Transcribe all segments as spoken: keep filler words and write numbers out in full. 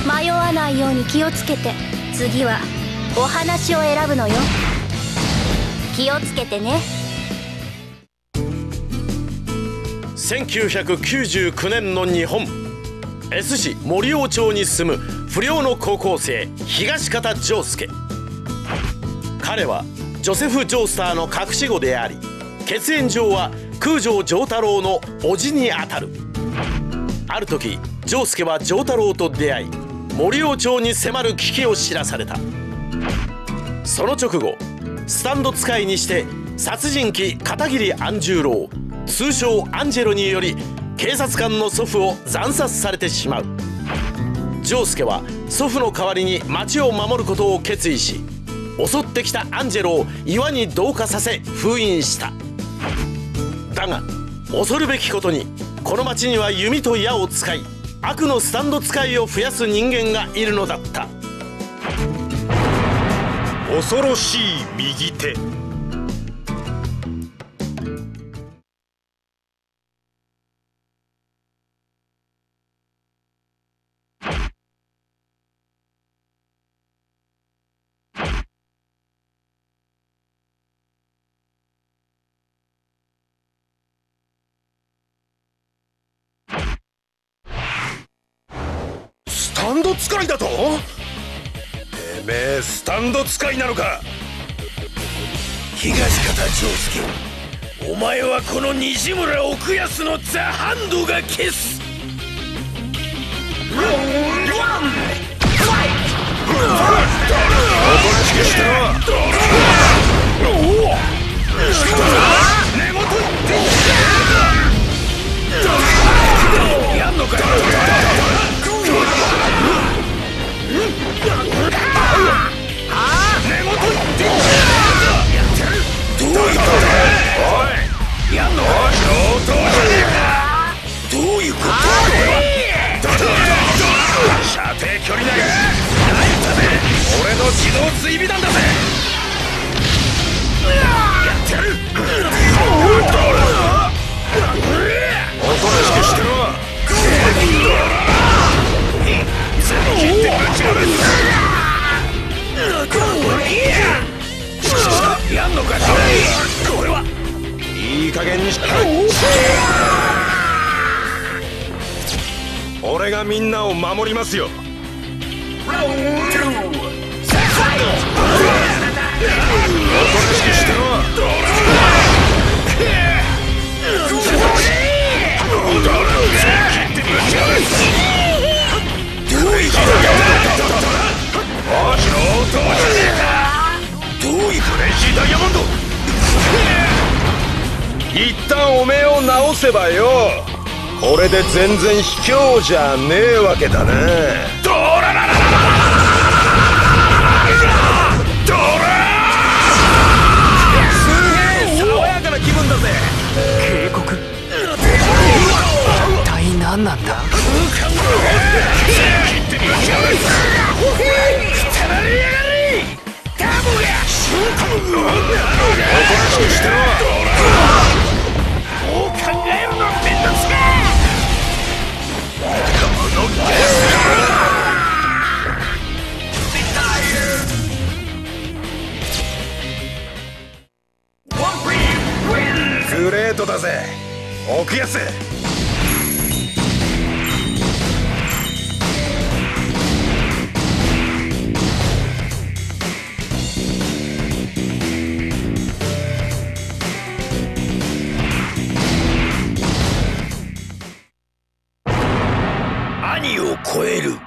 迷わないように気をつけて。次はお話を選ぶのよ。気をつけてね。 せんきゅうひゃくきゅうじゅうきゅうねんの日本 S 市森尾町に住む不良の高校生東方丈介。彼はジョセフ・ジョースターの隠し子であり、血縁上は空城城太郎の叔父にあたる。ある時丈介は城太郎と出会い、森尾町に迫る危機を知らされた。その直後、スタンド使いにして殺人鬼片桐安十郎、通称アンジェロにより警察官の祖父を惨殺されてしまう。丈介は祖父の代わりに町を守ることを決意し、襲ってきたアンジェロを岩に同化させ封印した。だが恐るべきことに、この町には弓と矢を使い悪のスタンド使いを増やす人間がいるのだった。 恐ろしい右手。スタンド使いだと？てめえスタンド使いなのか？ 東方丈介、お前はこの西村奥安のザ・ハンドが消す。おとなしくしてろ。寝言言ってやんのかよ。どういうことだ？おい、やんの？上等じゃねえか。どういうこと？射程距離内。ないんだぜ。俺の自動追尾弾だぜ。やってやる。おとなしくしてろ。切ってぶち殺す。やんのか？これはいい加減にしろ。俺がみんなを守りますよ。おとなしくしてろ。切ってぶち殺す。どういうことだ？おしの音じゃねえか。どういうクレイジーダイヤモンド。一旦おめえを直せばよ、これで全然卑怯じゃねえわけだね。ドラララララドラすげえ爽やかな気分だぜ。 警告？一体何なんだ？ 切ってぶち殺す。くたられやがれ。ダボがおとなしくしてろ。こう考えるのめんどくせえ。このゲスグレートだぜ奥安。兄を超える。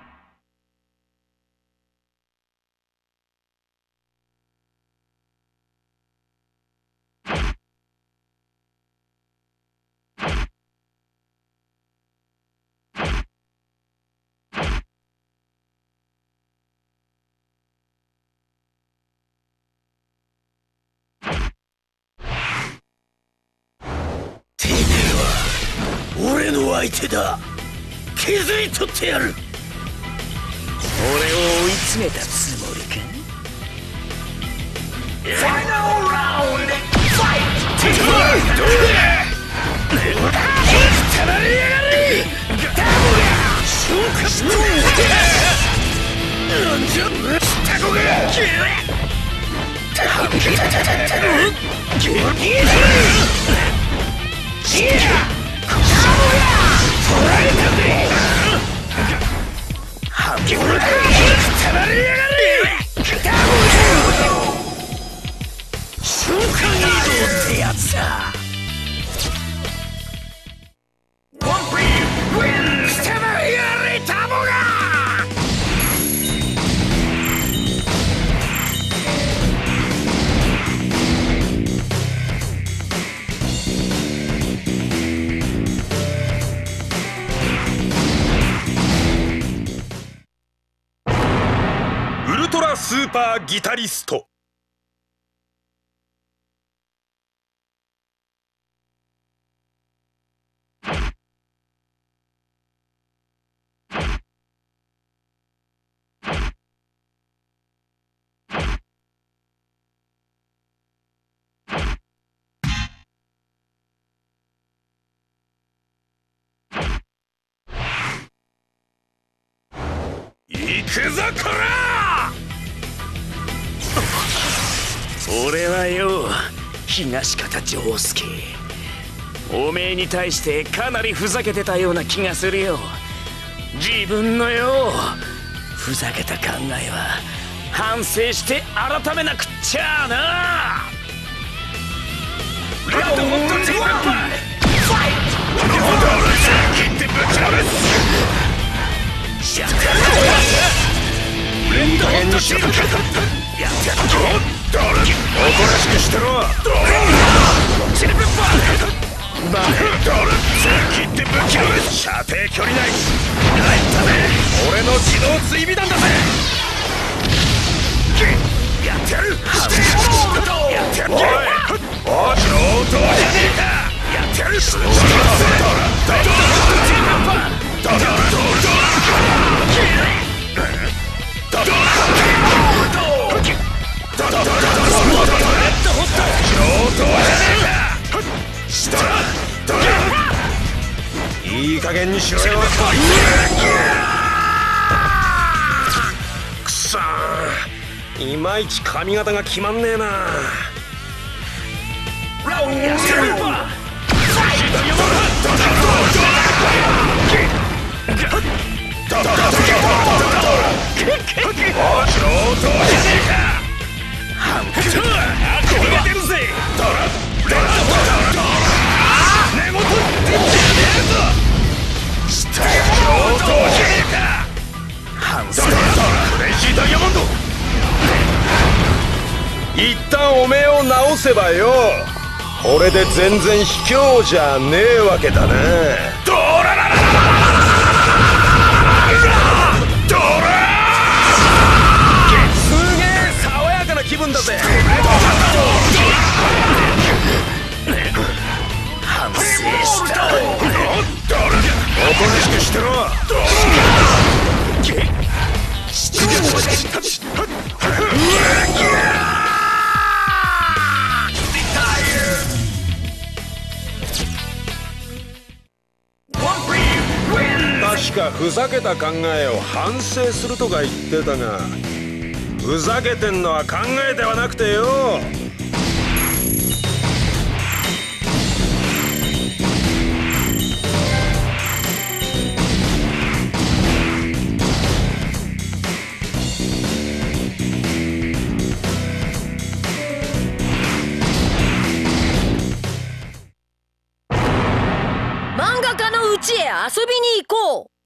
てめえは俺の相手だ。削り取ってやる。俺を追い詰めたつもりか。ファイナルラウンドファイト。どうだ。くたられやがれ。ダブル瞬間。 たまりやがれ。瞬間移動ってやつだ。ワンプリーウィン。たまりやがれタモが。 ウルトラスーパーギタリスト。行くぞこら。 俺はよ、東方丈介。おめえに対してかなりふざけてたような気がするよ。自分のよ、ふざけた考えは反省して改めなくっちゃな。レッドホットティーパイファイト。切ってぶちのめす。やってやる。レッドホットティーパイやってやる。おとなしくしてろ。チリプッパバー切ってぶちのめす。射程距離内入ったぜ。俺の自動追尾弾だぜ。やってやる。やってやる。おいおい上等じゃねえか。やってやる。ドラドラドラドラドラドラドラいい加減にしろよ。くそー、いまいち髪型が決まんねえな。ラウンやってる。一旦おめえを直せばよ、これで全然卑怯じゃねえわけだね。ドラララララドラすげえ爽やかな気分だぜ。反省した。おとなしくしてろ。確かふざけた考えを反省するとか言ってたが、ふざけてんのは考えではなくてよ。 漫画家の家へ遊びに行こう。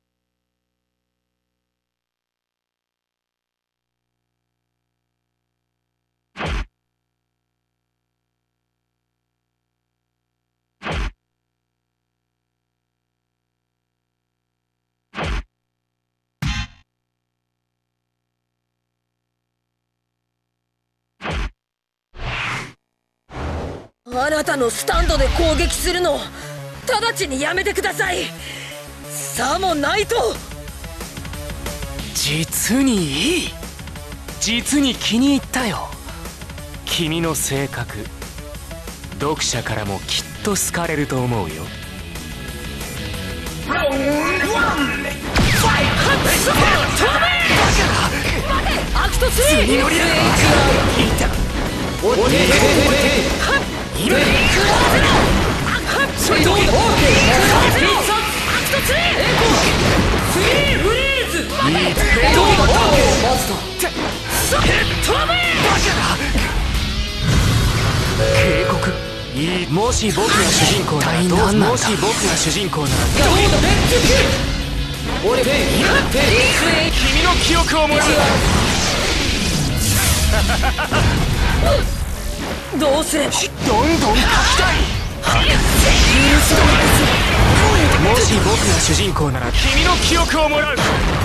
あなたのスタンドで攻撃するの直ちにやめてください。さもないと。 実にいい。実に気に入ったよ。君の性格、読者からもきっと好かれると思うよ。 ラウンドワンファイト。 アクトスリー。 次のリアルいた。おてててて今いくらゼロ。どうだ。アクトスリー。エコースリーフリーズ。どうだ。 もし僕が主人公ならどうもし僕が主人公なら俺で君の記憶をもらう。 どうすればどんどん書きたい。もし僕が主人公なら君の記憶をもらう。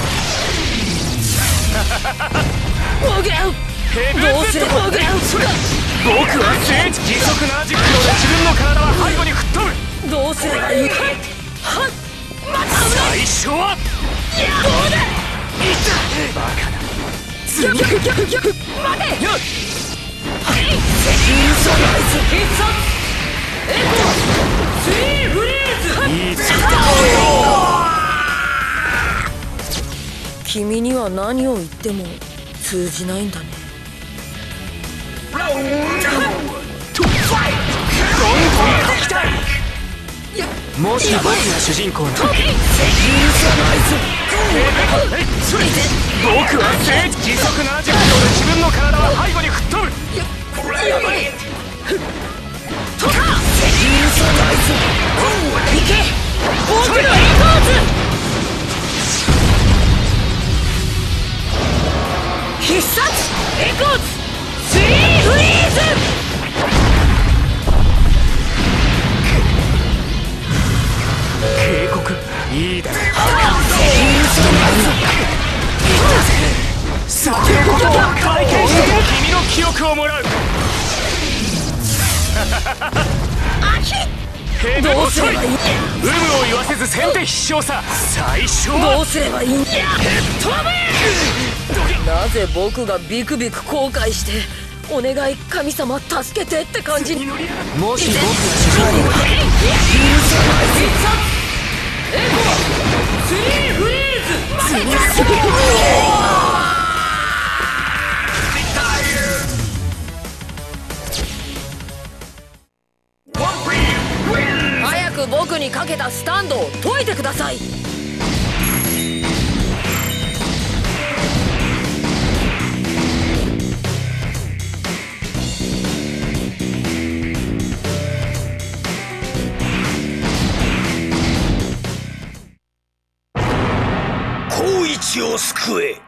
ボゲウどうすればボゲウ僕は聖地時速ななじゅっキロで自分の体は背後に吹っ飛ぶ。 どうすればいいか。はっ最初はどうだバカだ。 逆逆逆逆待てはいユーソナイズ必殺エコスリーフリーズいいぞ。 君には何を言っても通じないんだね。 どんどん書きたい。もし僕が主人公なら僕は聖地時速ななじゅっキロで自分の体は背後に吹っ飛ぶ。 やばいとかユーソナイズいけ僕のエコーズ必殺エコーズスリーフリーズ警告いいだろ。さあ警告を体験して君の記憶をもらう。ヘブどうすればいい。 有無を言わせず先手必勝さ。最初どはうすればいいんだ。飛べなぜ僕がビクビク後悔してお願い神様助けてって感じに。 もし僕が主人公ならエコスリーフリーズ早く僕にかけたスタンドを解いてください。 光一を救え。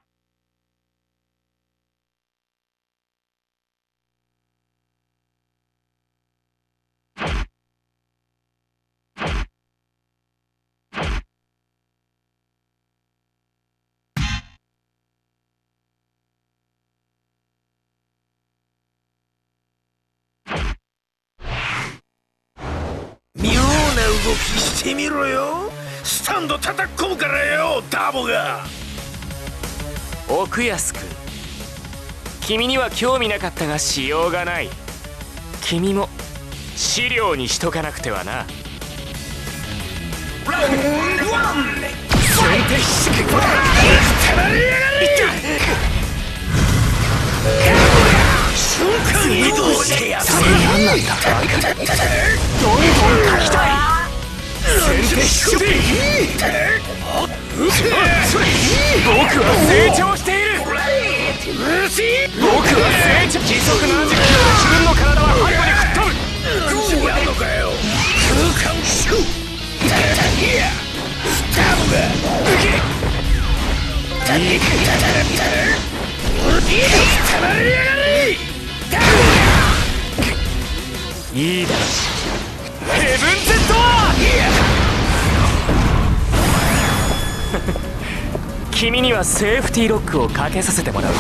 妙な動きしてみろよ。スタンド叩っ込むからよダボが。 奥安く君には興味なかったがしようがない。君も資料にしとかなくてはな。 ラウンドワン先手必勝。 たまりやがれ。瞬間移動してやる。 それ何なんだ。どんどん書きたい。先手必勝。僕は成長している。僕は成長。時速ななじゅっキロで自分の体は背後に吹っ飛ぶ。 どうやるのかよ。空間シュータイヤスタブが受けタイヤタタラタラたまりやがれ。 いいだろ。ヘブンゼットは君にはセーフティーロックをかけさせてもらう。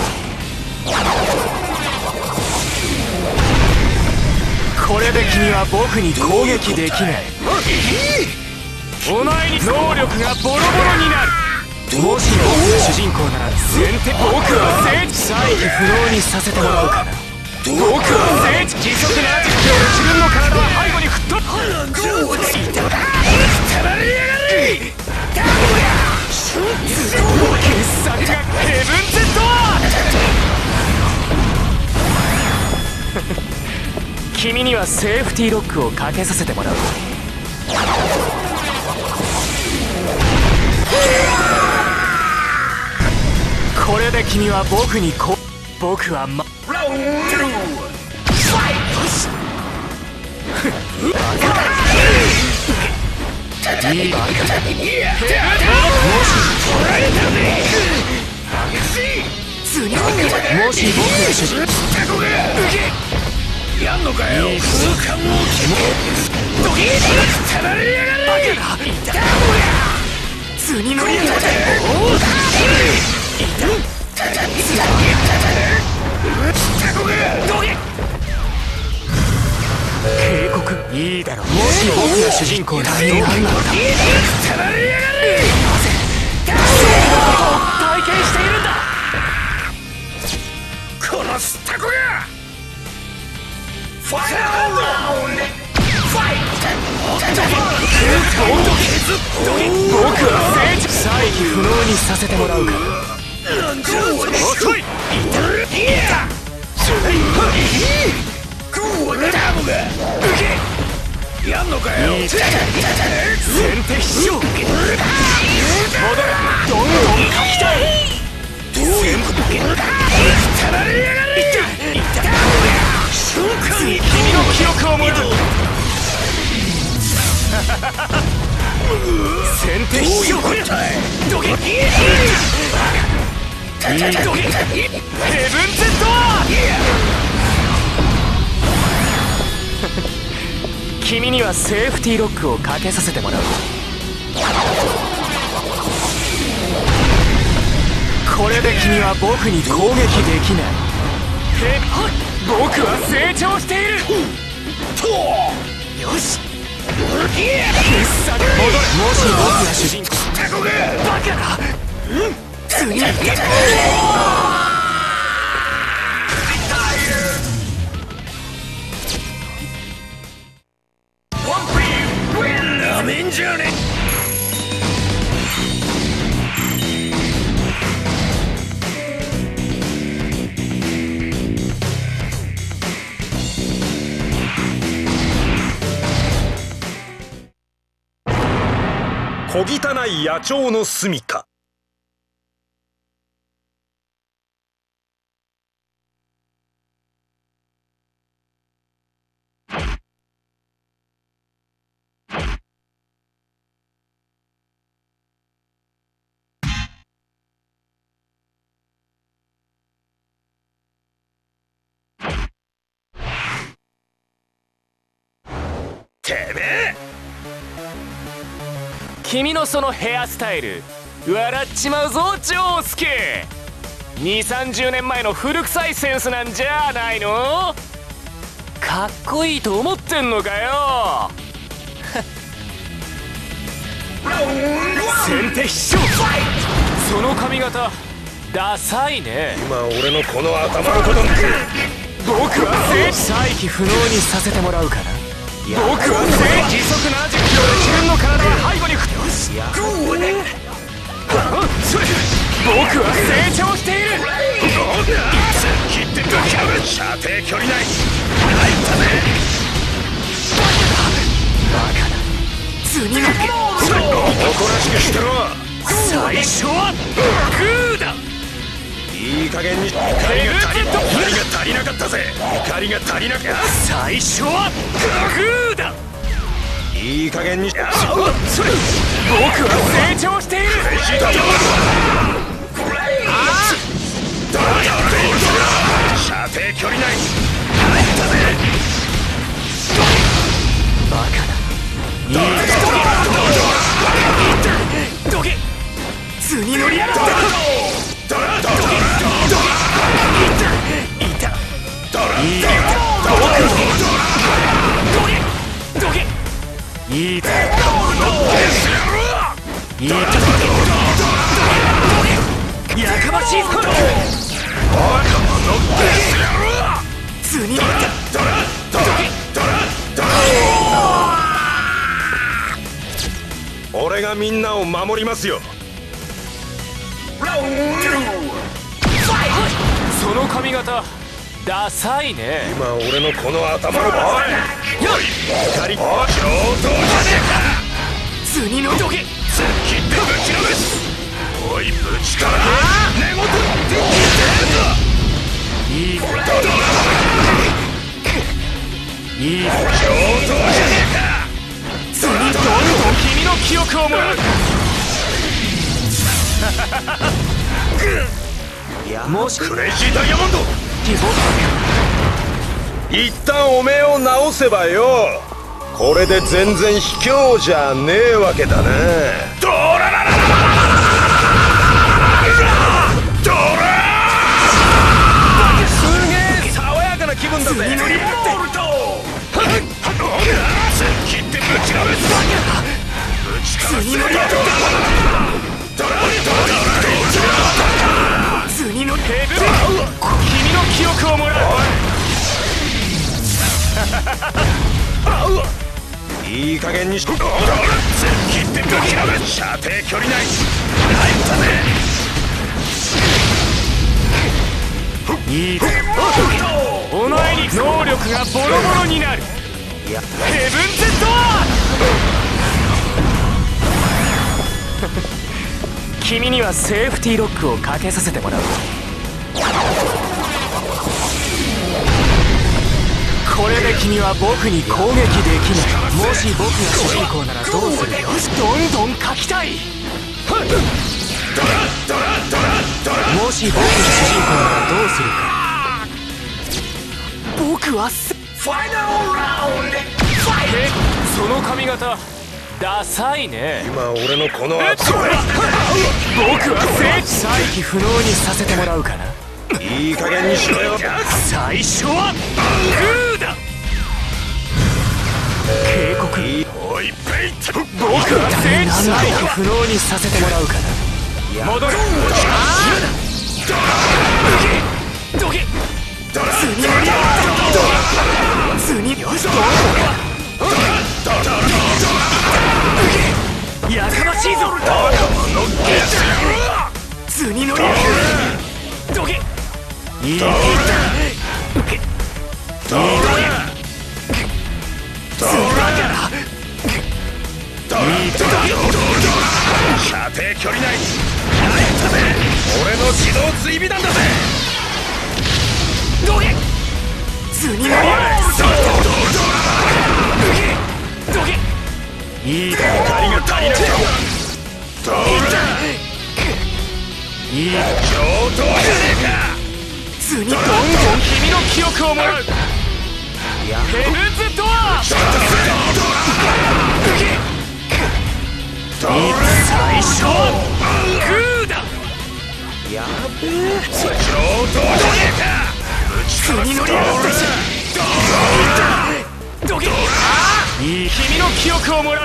これで君は僕に攻撃できない。お前に能力がボロボロになる。もし僕が主人公なら先手僕は聖地再起不能にさせてもらうかな。僕は聖地時速ななじゅっキロで自分の体は背後に吹っ飛ぶ。 たまりやがれ。 傑作がヘブンゼットは君にはセーフティーロックをかけさせてもらう。これで君は僕にこ僕はまラウンドファイトいいわもし僕が主人やんのかよ。空間をドキッたられやがれ。 図に乗りやがって警告いいだろ。もし僕が主人公ならどうなるのか。なぜ勝利のことを体験しているんだ。 殺すタコがファイナルラウンドファイト。 僕は再起不能にさせてもらうから。遅い。 やんのかよ。 先手必勝。戻れ。どんどん書きたい。 どういうこと。たられやがれ。 君の記憶をもらう。先手必勝。 どけ。 ヘブンゼットは君にはセーフティーロックをかけさせてもらう。これで君は僕に攻撃できない。僕は成長している。よし必殺戻れ。もし僕が主人公バカだ。次なめんじゃね。 小汚い野鳥の住みか。 てめえ。 君のそのヘアスタイル笑っちまうぞ丈介。にじゅうさんじゅうねんまえの古臭いセンスなんじゃないの。かっこいいと思ってんのかよ。先手必勝。その髪型ダサいね。 今俺のこの頭のこと僕は再起不能にさせてもらうから。僕は時速ななじゅっキロで自分の体は背後に振って。よしや僕は成長している。 切ってぶち破る。射程距離内。入ったぜ。 バカだ。図に乗っておとなしくしてろ。 最初はグーだ。 いい加減に怒りが足り怒りが足りなかったぜ。怒りが足りなかった。 最初はグーだ。 いい加減に。僕は成長している。 射程距離内。入ったぜ。 バカだ。いいどけ。図に乗りやがった。いいだろ。いいだろ。やかましいぞ。図に乗った。 俺がみんなを守りますよ。 その髪型ダサいね。 今俺のこの頭のおい怒り上等じゃねえか。 図に乗っとけ。 突っ切ってぶちのめす。おいぶちから根元に手に入れてやるぞ。 いいだろ。いいだろ。 上等じゃねえ。 の記憶をもらう。もしクレイジーダイヤモンド、 希望一旦おめえを直せばよ。これで全然卑怯じゃねえわけだね。ドラララララドラすげえ爽やかな気分だぜ。モルト切ってぶちのめす。ぶちかます。 次のヘブン、君の記憶をもらう。 いい加減にしろ。切ってぶちのめす。射程距離内入ったぜ。 いいぞ。お前に能力がボロボロになる。ヘブンゼット君にはセーフティーロックをかけさせてもらう。これで君は僕に攻撃できない。もし僕が主人公ならどうするよ。どんどん書きたい。もし僕が主人公ならどうするか。僕はすファイナルラウンド。え、その髪型ダサいね。 今俺のこの圧を僕は聖地再起不能にさせてもらうかな。 いい加減にしろよ。 最初はグーだ。警告。 おいペイト。 僕は聖地再起不能にさせてもらうかな。戻る。どけ。次の次よし。やかましいぞ。次のどけ。いいぞ。受け。どうだ。いいぞ。 射程距離内入ったぜ。俺の自動追尾弾だぜ。 どけ。次のどけ。いいだ。 光が足りなくてもどうだ。 いいだ。 上等じゃねえか。 次どんどん君の記憶をもらう。ヘブンズドア。最初グーだ。 やべえ。上等じゃねえか。 次のリアルどけ。いい君の記憶をもらう。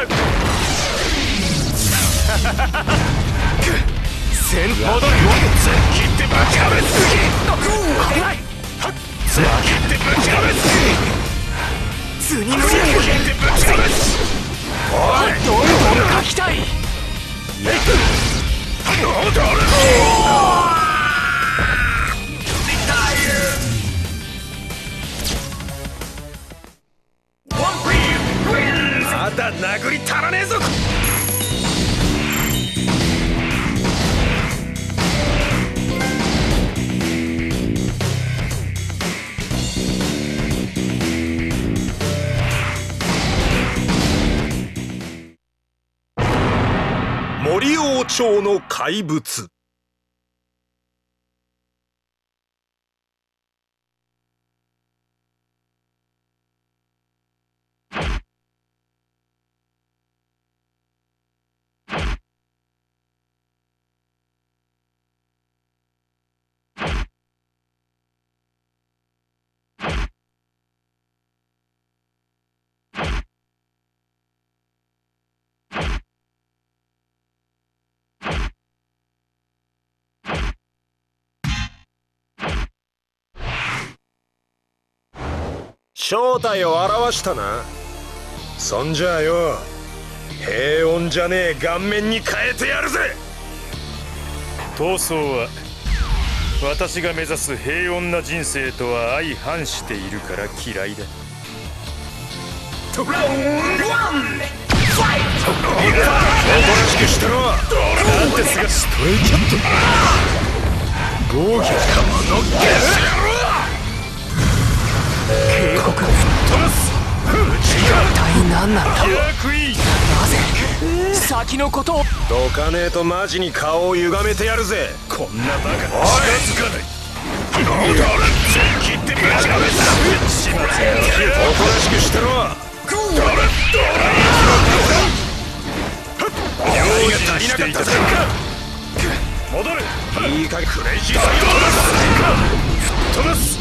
先戻る。 切ってぶちかめす。 危ない。 切ってぶちかめす。 次のリアル切ってぶちかめす。おいどんどん書きたい。 まだ殴り足らねえぞ。森王朝の怪物。正体を表したな。そんじゃあよ、平穏じゃねえ顔面に変えてやるぜ。 闘争は私が目指す平穏な人生とは相反しているから嫌いだ。 おとなしくしてろ。 なんですがストレイキャット防御かものっける。 警告。一体何なんだ。 ヤクイなぜ先のことをどかねえとマジに顔を歪めてやるぜ。こんなバカ近づかない。切ってぶちかめた。始末やろ。おとなしくしてろ。用意が足りなかったぜ。戻る。いいかげクレイジーだよ。飛ばす。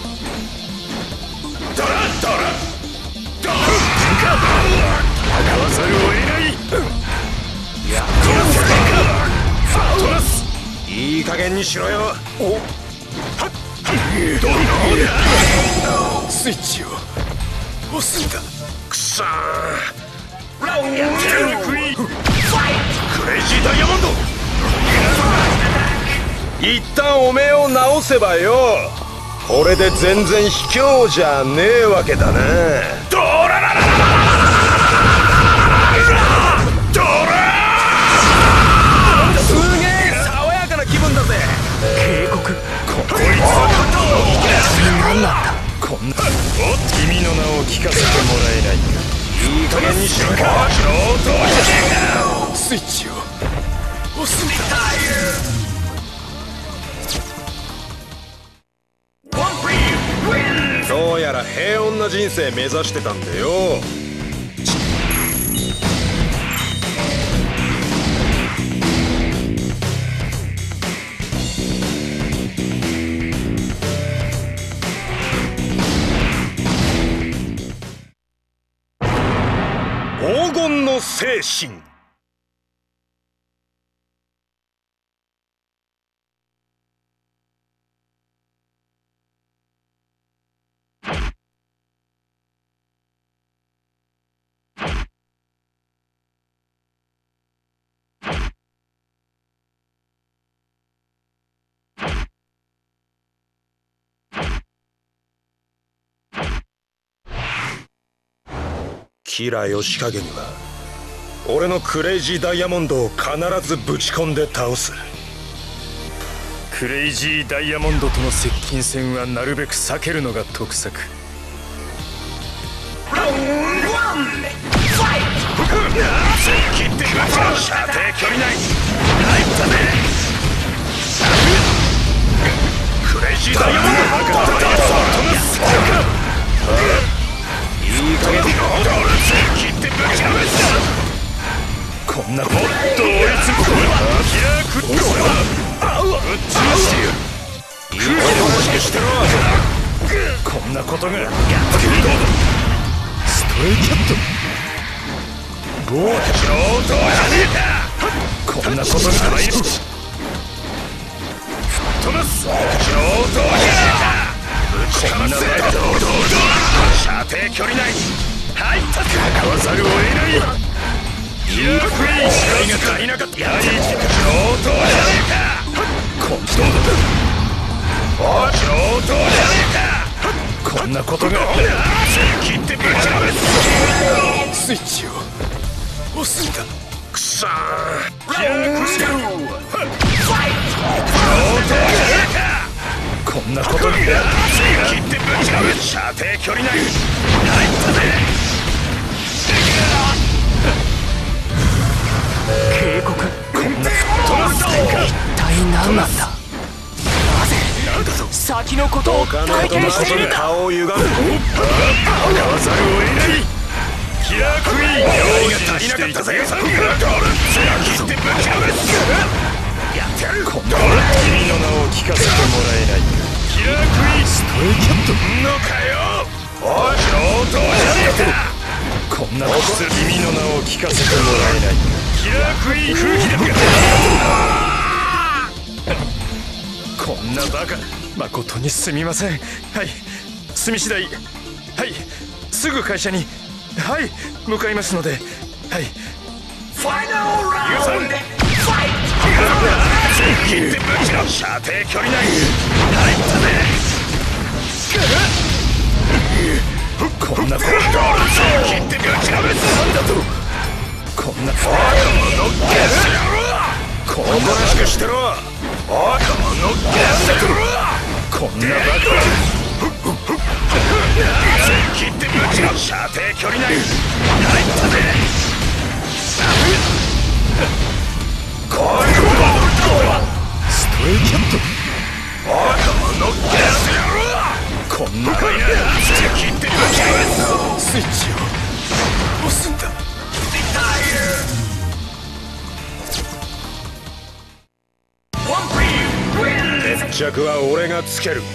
ドラドラドラ戦わざるを得ない。やっ飛ばす。いい加減にしろよ。おはっどうだ。スイッチを押すんだ。くそー。ラウンドクイーンクレイジーダイヤモンド。一旦おめえを直せばよ。これで全然卑怯じゃねえわけだな。ドラララララドラすげえ爽やかな気分だぜ。 警告。 こいつは何なんだこんな君の名を聞かせてもらえないか。いい加減にしろか。スイッチを押すんだ。どうやら平穏な人生目指してたんだよ。黄金の精神。キラ吉影には俺のクレイジーダイヤモンドを必ずぶち込んで倒す。 クレイジーダイヤモンドとの接近戦はなるべく避けるのが得策。 切ってきましょう。射程距離内入ったぜ。クレイジーダイヤモンドいい加減に切ってぶちかめた。こんなもっと追いつく。キラークッドぶっ潰してやる。いい加減にしてろ。こんなことがやっとける。ストレイキャットゴー上等じゃねえか。こんなことが入る。飛ばす上等じゃねえか。ぶちかませ。射程距離内入った。かわざるを得ない。いいクイーン視界が足りなかった。やはり上等じゃねえか。こんどうだ。お上等じゃねえか。こんなことが切ってぶちかめる。スイッチを押すんだ。くそー。キラークシャー上等じゃねえか。こんなことに切ってぶちかめる。射程距離内入ったぜ。 警告。 こんな飛ばす展開。 一体何なんだ。なぜ先のことを体験しているか。 顔を歪む。かわざるを得ない。キラークイーン用意が足りなかったぜ。切ってぶちかめる。やってやる。こんな君の名を聞かせてもらえないか。キラークイーンストレイキャットのかよ。おい上等じゃねえか。こんなこと君の名を聞かせてもらえないか。キラークイーン空気だ。こんなバカ。 誠にすみません。はい済み次第はいすぐ会社にはい向かいますので。はいファイナルラウンド。切ってぶちの射程距離内入ったぜ。こんなこと切ってぶちのめすなんだと。こんなファイナルのゲスやろ。おとなしくしてろ。おいこのゲスやろ。こんなバカ切ってぶちの射程距離内入ったぜ。 これこストレイキャット頭のゲス野郎こんなかいな切ってぶち返すスイッチを押すんだ決着は俺がつける。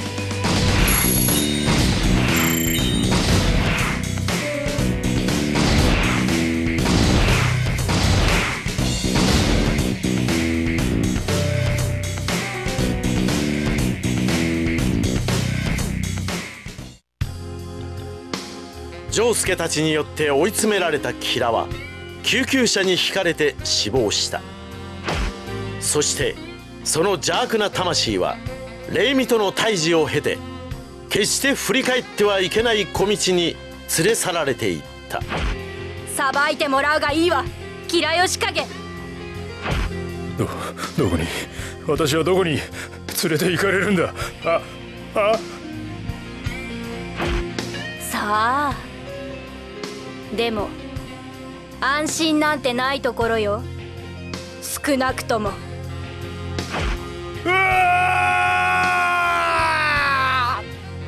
丈介たちによって追い詰められたキラは救急車にひかれて死亡した。そしてその邪悪な魂は霊魅との対峙を経て決して振り返ってはいけない小道に連れ去られていった。 さばいてもらうがいいわ、キラヨシカゲ。 どどこに私はどこに連れて行かれるんだ。ああさあ、でも安心なんてないところよ、少なくとも。 うわ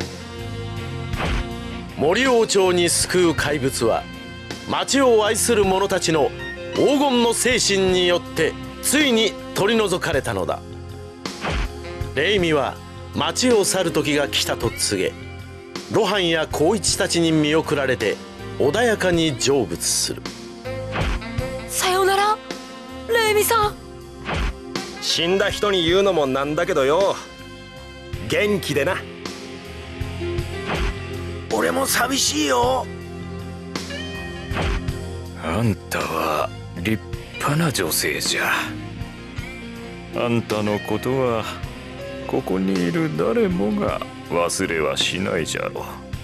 森王朝に救う怪物は町を愛する者たちの黄金の精神によってついに取り除かれたのだ。霊魅は町を去る時が来たと告げ、露伴や光一たちに見送られて穏やかに成仏する。 さよなら霊魅さん。 死んだ人に言うのもなんだけどよ、元気でな。 俺も寂しいよ。 あんたは立派な女性じゃ。あんたのことはここにいる誰もが忘れはしないじゃろう。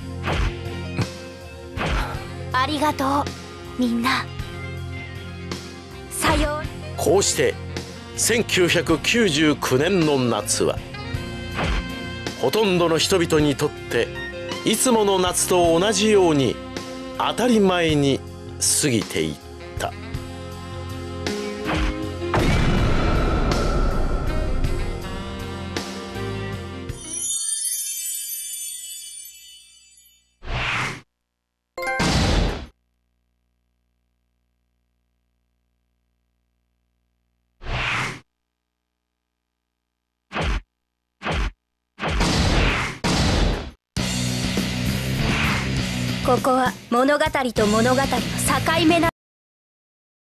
ありがとうみんな。さようなら。 こうしてせんきゅうひゃくきゅうじゅうきゅうねんの夏はほとんどの人々にとっていつもの夏と同じように当たり前に過ぎていった。 ここは物語と物語の境目な